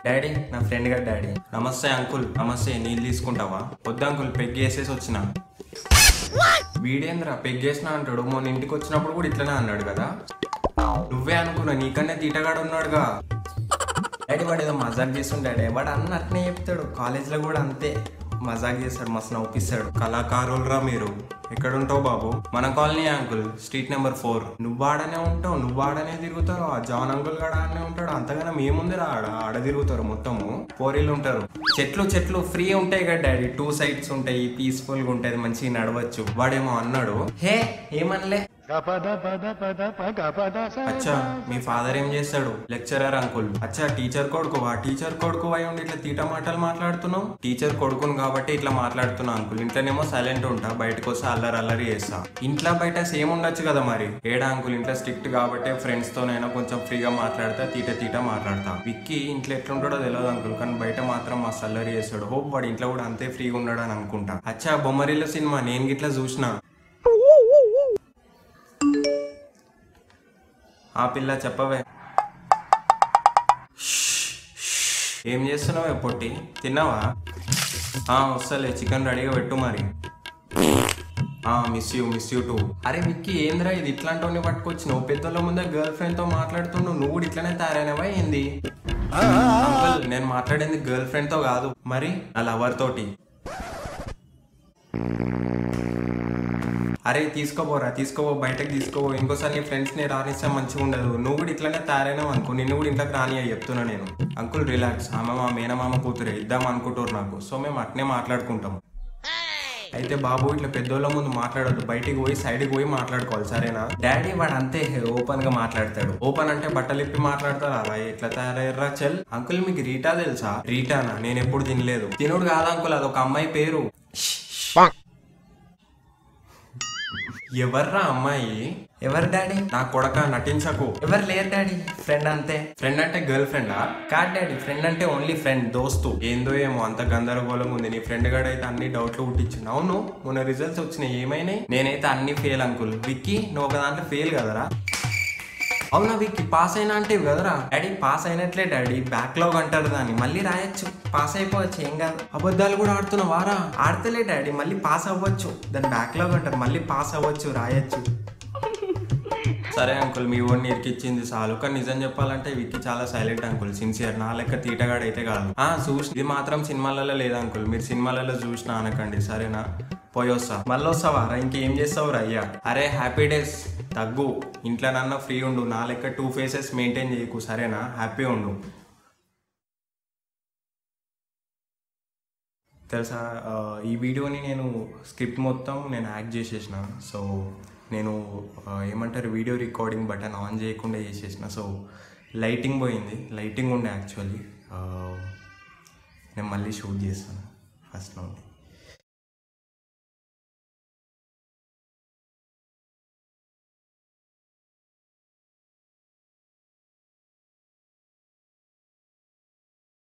Daddy నా friend గారు daddy. నమస్తే అంకుల్. నమస్తే. నీళ్ళు తీసుకుంటావా? వద్దు అంకుల్, పెగ్గేసేసి వచ్చిన. వీడేంద్ర పెగ్గేసిన అంటాడు? మొన్న ఇంటికి వచ్చినప్పుడు కూడా ఇట్లనే అన్నాడు కదా. నువ్వే అనుకున్నా, నీకన్నా తీటగాడు ఉన్నాడుగా. డాడీ వాడు ఏదో మజాక్ చేస్తుండే డాడీ. వాడు అన్న అట్నే చెప్తాడు, కాలేజ్లో కూడా అంతే మజాక్ చేస్తాడు, మస్తు నవ్విస్తాడు. కళాకారులరా మీరు. ఎక్కడుంటావు బాబు? మన కాలనీ అంకుల్, స్ట్రీట్ నెంబర్ 4. నువ్వు ఆడనే ఉంటావు, నువ్వు ఆడనే తిరుగుతారు. ఆ జాన్ అంకుల్ కూడా ఆడనే ఉంటాడు. అంతగానే మేముందిరా ఆడ తిరుగుతారు. మొత్తము పోరీలు ఉంటారు. చెట్లు ఫ్రీ ఉంటాయి కదా డాడీ, 2 సైడ్స్ ఉంటాయి, పీస్ఫుల్ గా ఉంటాయి, మంచిగా నడవచ్చు. వాడేమో అన్నాడు. హే ఏమనలే. అచ్చా మీ ఫాదర్ ఏం చేస్తాడు? Lecturer uncle. అచ్చా టీచర్ కొడుకువా? టీచర్ కొడుకు అయి ఉండి ఇట్లా తీట మాటలు మాట్లాడుతున్నావు? టీచర్ కొడుకును కాబట్టి ఇట్లా మాట్లాడుతున్నా అంకుల్. ఇంట్లోనేమో సైలెంట్ ఉంటా, బయటకు వస్తే అల్లరి చేస్తా. ఇంట్లో బయట సేమ్ ఉండొచ్చు కదా మరి. ఏడా అంకుల్, ఇంట్లో స్ట్రిక్ట్ కాబట్టి ఫ్రెండ్స్ తోనైనా కొంచెం ఫ్రీగా మాట్లాడతా, తీట మాట్లాడతా. విక్కీ ఇంట్లో ఎట్లుంటాడో తెలియదు అంకుల్, కానీ బయట మాత్రం మస్తు అల్లరి చేస్తాడు. హోప్ వాడు ఇంట్లో కూడా అంతే ఫ్రీగా ఉన్నాడు అని అనుకుంటా. అచ్చా బొమ్మరిల్లు సినిమా నేను గిట్లా చూసిన. ఆ పిల్ల చెప్పవే. ఏం చేస్తున్నావే పొట్టి? తిన్నావా? వస్తలే, చికెన్ రెడీగా పెట్టు మరి. Miss you too. అరే విక్కీ ఏంద్రా ఇది? ఇట్లాంటివన్నీ పట్టుకొచ్చినావు. పెద్దోళ్ళ ముందే గర్ల్ ఫ్రెండ్ తో మాట్లాడుతుండు, నువ్వు కూడా ఇట్లానే తయారైనవా ఏంది? అంకుల్ నేను మాట్లాడేది గర్ల్ ఫ్రెండ్ తో కాదు, మరి నా లవర్ తోటి. అరే తీసుకోబోరా, బయటకు తీసుకోబో. ఇంకోసారి నీ ఫ్రెండ్స్ ని రానిస్తే మంచిగా ఉండదు. నువ్వు కూడా ఇట్లానే తయారైనావు అనుకో, నిన్ను కూడా ఇంట్లోకి రాని అని చెప్తున్నా నేను. అంకుల్ రిలాక్స్, ఆమె మా మేనమామ కూతురే, ఇద్దాం అనుకుంటారు నాకు. సో మేము అట్నే మాట్లాడుకుంటాం. అయితే బాబు ఇట్లా పెద్దోళ్ళ ముందు మాట్లాడొద్దు, బయటికి పోయి సైడ్కి పోయి మాట్లాడుకోవాలి, సరేనా? డాడీ వాడు అంతే ఓపెన్ గా మాట్లాడతాడు. ఓపెన్ అంటే బట్టలు ఇప్పి మాట్లాడతారు. అలా ఎట్లా తయారయ్యారా చెల్. అంకుల్ మీకు రీటా తెలుసా? రీటానా? నేను ఎప్పుడు తినలేదు. తినుడు కాదు అంకుల్, అదొక అమ్మాయి పేరు. ఎవర్రా అమ్మాయి? ఎవరు డాడీ? నా కొడక నటించకు. ఎవరు లేరు డాడీ, ఫ్రెండ్ అంతే. ఫ్రెండ్ అంటే గర్ల్ ఫ్రెండా? కాదు డాడీ, ఫ్రెండ్ అంటే ఓన్లీ ఫ్రెండ్, దోస్తు. ఏందో ఏమో అంత గందరగోళం ఉంది. నీ ఫ్రెండ్ గడ అయితే అన్ని డౌట్లు పుట్టించింది. అవును మొన్న రిజల్ట్స్ వచ్చినాయి, ఏమైనాయి? నేనైతే అన్ని ఫెయిల్ అంకుల్. విక్కీ నువ్వు ఒక దాంట్లో ఫెయిల్ కదరా? అవునా విక్కీ పాస్ అయినా అంటే కదరా? డాడీ పాస్ అయినట్లే డాడీ, బ్యాక్లాగ్ అంటారు దాన్ని, మళ్ళీ రాయొచ్చు, పాస్ అయిపోవచ్చు, ఏం కాదు. అబద్ధాలు కూడా ఆడుతున్నావారా? ఆడతలే డాడీ, మళ్ళీ పాస్ అవ్వచ్చు. దాన్ని బ్యాక్లాగ్ అంటారు, మళ్ళీ పాస్ అవ్వచ్చు, రాయొచ్చు. సరే అంకుల్, మీ ఓడిని ఇరికిచ్చింది చాలు. కానీ నిజం చెప్పాలంటే విక్కీ చాలా సైలెంట్ అంకుల్, సిన్సియర్. నా లెక్క తీటగాడు అయితే కాదు. చూసి ఇది మాత్రం సినిమాలలో లేదు అంకుల్, మీరు సినిమాలలో చూసినా అనకండి, సరేనా? పోయి వస్తా. మళ్ళీ వస్తావారా? ఇంకేం చేస్తావు అయ్యా? అరే హ్యాపీ డేస్ తగ్గు, ఇంట్లో నన్న ఫ్రీ ఉండు. నా లెక్క 2 ఫేసెస్ మెయింటైన్ చేయకు, సరేనా? హ్యాపీ ఉండు. తెలుసా ఈ వీడియోని నేను స్క్రిప్ట్ మొత్తం నేను యాక్ట్ చేసేసిన. సో నేను ఏమంటారు, వీడియో రికార్డింగ్ బటన్ ఆన్ చేయకుండా చేసేసిన. సో లైటింగ్ పోయింది, లైటింగ్ ఉండే యాక్చువల్లీ. నేను మళ్ళీ షూట్ చేస్తాను ఫస్ట్ నుండి.